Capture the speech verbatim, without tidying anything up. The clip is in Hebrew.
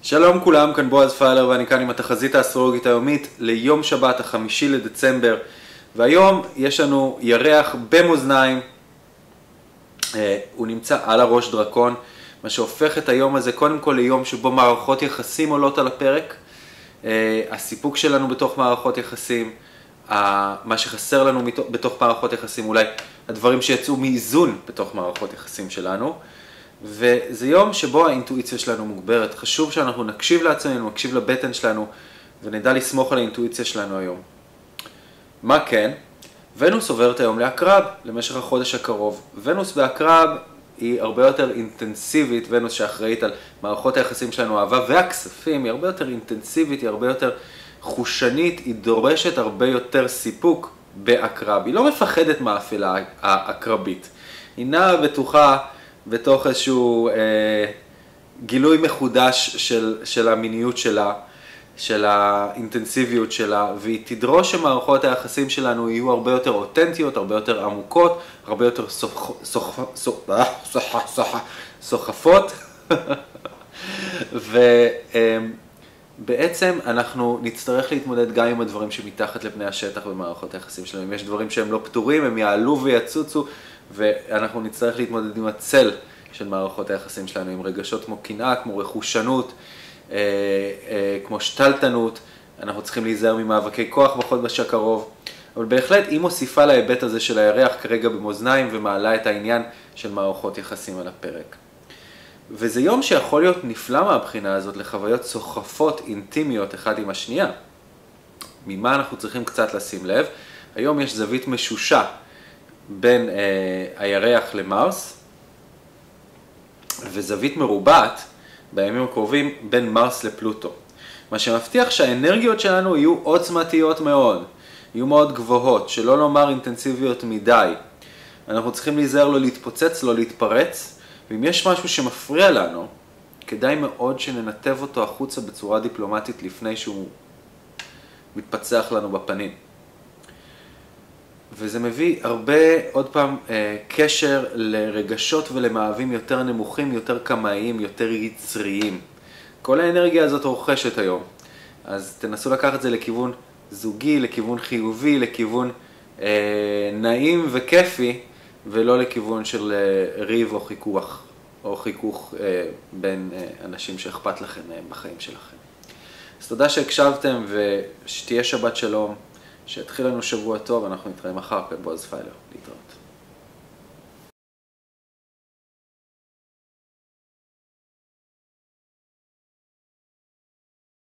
שלום כולם, כאן בועז פיילר ואני כאן עם התחזית האסטרולוגית היומית ליום שבת החמישי לדצמבר, והיום יש לנו ירח במאזניים, אה, הוא נמצא על הראש דרקון, מה שהופך את היום הזה קודם כל ליום שבו מערכות יחסים עולות על הפרק, אה, הסיפוק שלנו בתוך מערכות יחסים, אה, מה שחסר לנו בתוך מערכות יחסים, אולי הדברים שיצאו מאיזון בתוך מערכות יחסים שלנו, וזה יום שבו האינטואיציה שלנו מוגברת. חשוב שאנחנו נקשיב לעצמנו, נקשיב לבטן שלנו, ונדע לסמוך על האינטואיציה שלנו היום. מה כן? ונוס עוברת היום לעקרב למשך החודש הקרוב. ונוס בעקרב היא הרבה יותר אינטנסיבית, ונוס שאחראית על מערכות היחסים שלנו, האהבה והכספים, היא הרבה יותר אינטנסיבית, היא הרבה יותר חושנית, היא דורשת הרבה יותר סיפוק בעקרב. היא לא מפחדת מהאפלה העקרבית. היא נעה בטוחה בתוך איזשהו אה, גילוי מחודש של, של המיניות שלה, של האינטנסיביות שלה, והיא תדרוש שמערכות היחסים שלנו יהיו הרבה יותר אותנטיות, הרבה יותר עמוקות, הרבה יותר סוח, סוח, סוח, סוח, סוח, סוחפות, ובעצם אנחנו נצטרך להתמודד גם עם הדברים שמתחת לפני השטח במערכות היחסים שלנו. אם יש דברים שהם לא פתורים, הם יעלו ויצוצו, ואנחנו נצטרך להתמודד עם הצל של מערכות היחסים שלנו, עם רגשות כמו קנאה, כמו רכושנות, אה, אה, כמו שתלטנות. אנחנו צריכים להיזהר ממאבקי כוח בחודש הקרוב, אבל בהחלט היא מוסיפה להיבט הזה של הירח כרגע במאזניים ומעלה את העניין של מערכות יחסים על הפרק. וזה יום שיכול להיות נפלא מהבחינה הזאת לחוויות סוחפות אינטימיות אחד עם השנייה. ממה אנחנו צריכים קצת לשים לב? היום יש זווית משושה בין אה, הירח למרס, וזווית מרובעת בימים הקרובים בין מרס לפלוטו. מה שמבטיח שהאנרגיות שלנו יהיו עוצמתיות מאוד, יהיו מאוד גבוהות, שלא לומר אינטנסיביות מדי. אנחנו צריכים להיזהר לא להתפוצץ, לא להתפרץ, ואם יש משהו שמפריע לנו, כדאי מאוד שננתב אותו החוצה בצורה דיפלומטית לפני שהוא מתפצח לנו בפנים. וזה מביא הרבה, עוד פעם, קשר לרגשות ולמאהבים יותר נמוכים, יותר קמאיים, יותר יצריים. כל האנרגיה הזאת רוכשת היום. אז תנסו לקחת את זה לכיוון זוגי, לכיוון חיובי, לכיוון אה, נעים וכיפי, ולא לכיוון של אה, ריב או חיכוך, או חיכוך אה, בין אה, אנשים שאכפת לכם מהם בחיים שלכם. אז תודה שהקשבתם ושתהיה שבת שלום. שיתחיל לנו שבוע טוב, אנחנו נתראה מחר כאן בועז פיילר. להתראות.